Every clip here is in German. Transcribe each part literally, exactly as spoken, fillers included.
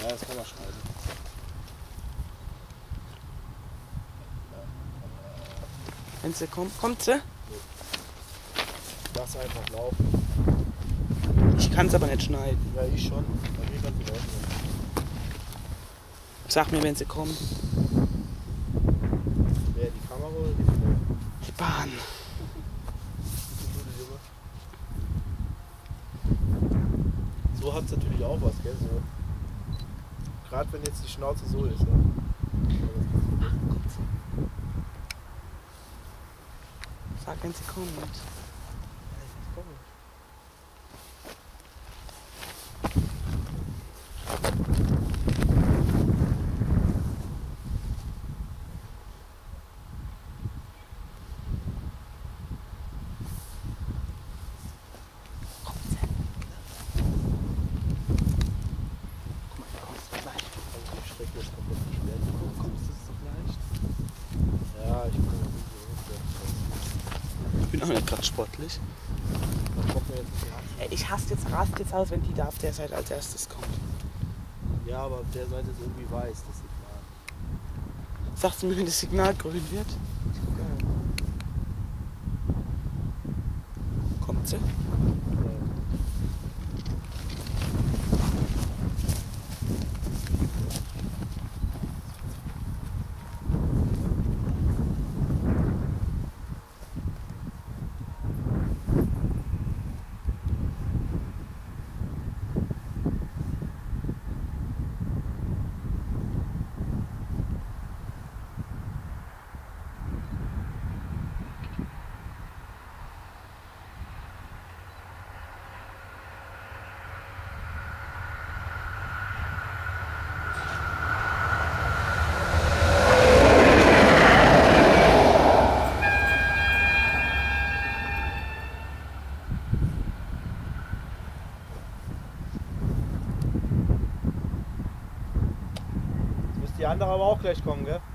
Ja, das kann man schneiden. Wenn sie kommt, kommt sie? Lass einfach laufen. Ich kann es aber nicht schneiden. Ja, ich schon. Bei mir kann sie laufen. Sag mir, wenn sie kommt. Wer, die Kamera oder die Frau? Die Bahn. So hat es natürlich auch was, gell? So. Gerade wenn jetzt die Schnauze so ist. Ne? Sag, wenn sie kommt. Ja, ich bin Ich bin auch nicht gerade sportlich. Ey, ich hasse jetzt, rast jetzt aus, wenn die da auf der Seite als erstes kommt. Ja, aber auf der Seite ist irgendwie weiß, das Signal. Sagst du mir, wenn das Signal grün wird? Kommt sie? Die andere aber auch gleich kommen, gell?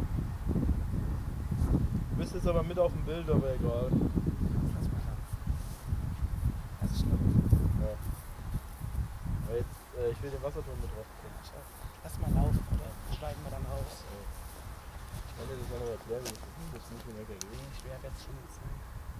Du bist jetzt aber mit auf dem Bild, aber egal. Lass mal laufen. Das ist schnell. Ja. Aber jetzt, äh, ich will den Wasserturm mit drauf bringen. Lass mal laufen, oder steigen wir dann aus? Ich kann dir das auch noch erklären, wie das ist. Das ist nicht mehr gehen. Nee, ich werde jetzt schon mit sein.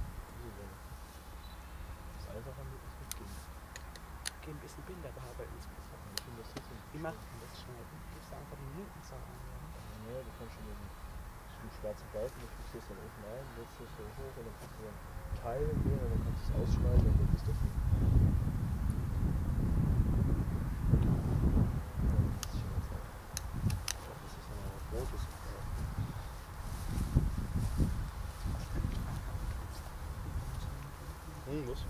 Das ist einfacher mit das mitgehen. Geh ein bisschen Bilder bearbeiten insgesamt. Ich finde das trotzdem. Wie macht man das schneiden? Gibst du einfach die Minutenzahl ein? Ja, du kannst schon den, den schwarzen Balken, du fixierst dann unten ein, setzt das so hoch und dann kannst du dann teilen gehen und dann kannst du es ausschneiden und dann ist das so. Das ist dann auch rot ist. Hm, was?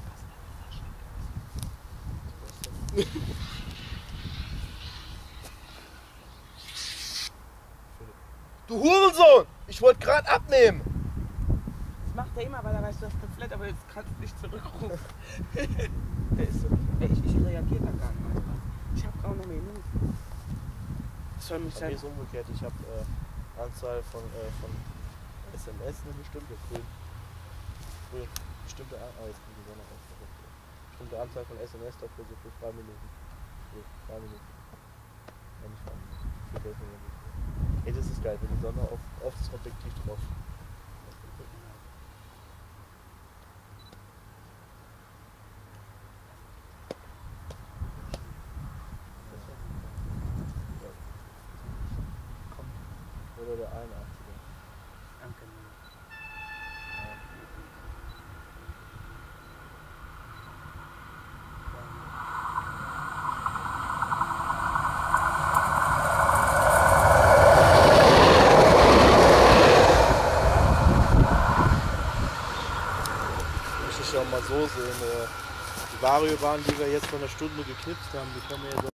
Du Hurensohn! Ich wollte gerade abnehmen! Das macht er immer, weil er weiß, du hast Pamphlet, aber jetzt kannst du nicht zurückrufen. Der ist so. Ey, ich, ich reagiere da gar nicht. Ich habe kaum noch Minuten. Das soll mich Bei sein. mir ist umgekehrt, ich habe äh, Anzahl von, äh, von S M S eine bestimmte, früher, früher bestimmte, ah, jetzt kommt die Sonne raus, bestimmte Anzahl von S M S dafür so für zwei Minuten. Für zwei Minuten. Ja, nicht zwei Minuten. Für elf Minuten. Hey, das ist geil, wenn die Sonne auf, auf das Objektiv drauf. Oder der einundachtziger. Danke. Muss ich ja mal so sehen. Die Variobahn, die wir jetzt vor einer Stunde geknipst haben, die können wir jetzt